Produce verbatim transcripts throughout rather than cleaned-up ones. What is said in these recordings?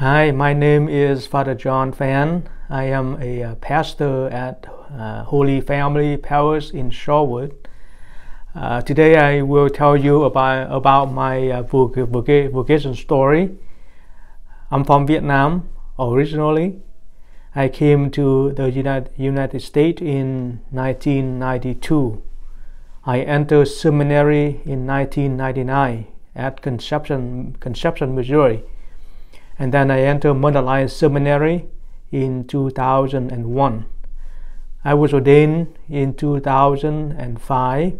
Hi, my name is Father John Fan. I am a uh, pastor at uh, Holy Family Parish in Shorewood. Uh, today I will tell you about, about my uh, voc voc vocation story. I'm from Vietnam originally. I came to the United, United States in nineteen ninety-two. I entered seminary in nineteen ninety-nine at Conception, Conception, Missouri. And then I entered Mundelein Seminary in two thousand one. I was ordained in two thousand five.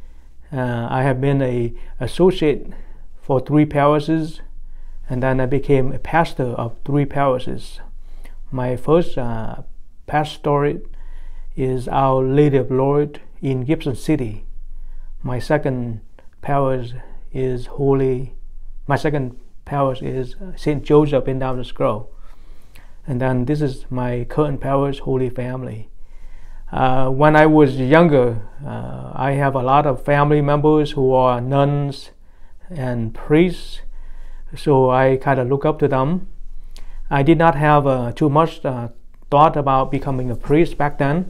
Uh, I have been an associate for three parishes, and then I became a pastor of three parishes. My first uh, pastorate is Our Lady of Lourdes in Gibson City. My second parish is Holy. My second parish is Saint Joseph in Downers Grove, and then this is my current parish, Holy Family. Uh, when I was younger, uh, I have a lot of family members who are nuns and priests, so I kind of look up to them. I did not have uh, too much uh, thought about becoming a priest back then,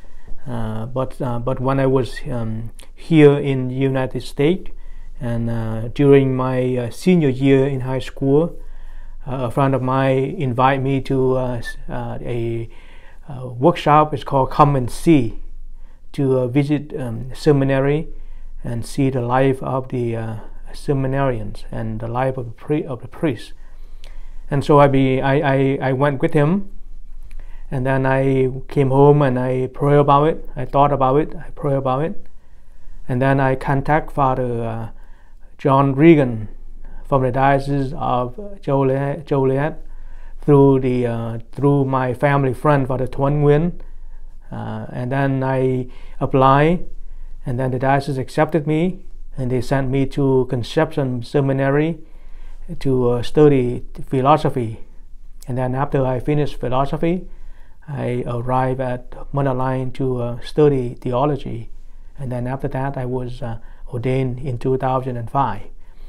uh, but uh, but when I was um, here in the United States, and uh, during my uh, senior year in high school, uh, a friend of mine invited me to uh, uh, a uh, workshop. It's called Come and See, to uh, visit um, seminary and see the life of the uh, seminarians and the life of the, pri of the priests. And so I, be, I, I, I went with him, and then I came home and I prayed about it. I thought about it. I prayed about it, and then I contact Father Uh, John Regan from the Diocese of Joliet, Joliet through the uh, through my family friend Father Tuấn Nguyen, uh, and then I applied, and then the diocese accepted me, and they sent me to Conception Seminary to uh, study philosophy. And then after I finished philosophy, I arrived at Mundelein to uh, study theology, and then after that I was uh, ordained in two thousand five.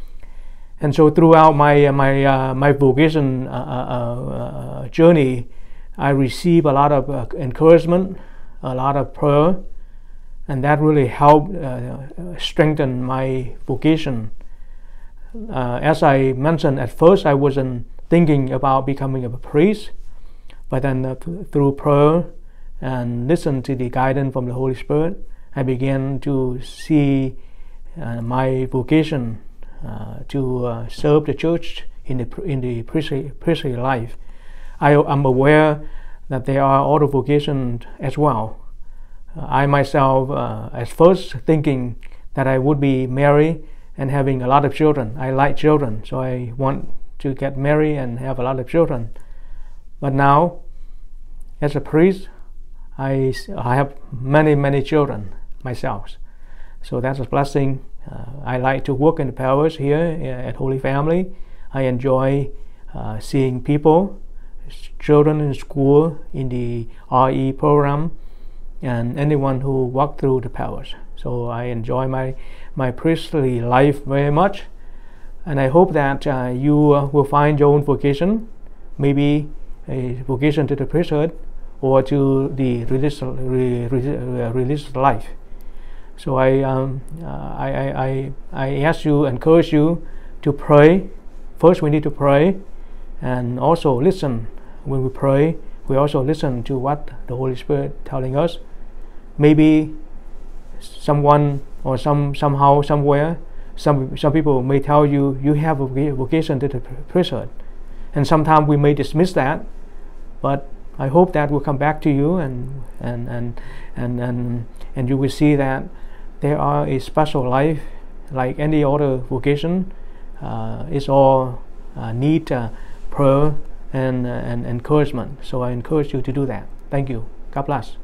And so throughout my uh, my uh, my vocation uh, uh, uh, journey, I received a lot of uh, encouragement, a lot of prayer, and that really helped uh, strengthen my vocation. Uh, as I mentioned, at first I wasn't thinking about becoming a priest, but then uh, th through prayer and listen to the guidance from the Holy Spirit, I began to see Uh, my vocation uh, to uh, serve the church in the in the priestly, priestly life. I am aware that there are other vocations as well. Uh, I myself, uh, at first thinking that I would be married and having a lot of children. I like children, so I want to get married and have a lot of children. But now, as a priest, I, I have many, many children myself. So that's a blessing. Uh, I like to work in the parish here at Holy Family. I enjoy uh, seeing people, children in school, in the R E program, and anyone who walk through the parish. So I enjoy my, my priestly life very much. And I hope that uh, you uh, will find your own vocation, maybe a vocation to the priesthood or to the religious, re, re, religious life. So I, um, uh, I, I, I, I ask you, encourage you to pray. First we need to pray, and also listen. When we pray, we also listen to what the Holy Spirit telling us. Maybe someone or some somehow, somewhere, some, some people may tell you, you have a vocation to the priesthood. And sometimes we may dismiss that, but I hope that will come back to you, and, and, and, and, and, and you will see that there are a special life like any other vocation. Uh, it's all uh, need uh, prayer and, uh, and encouragement. So I encourage you to do that. Thank you. God bless.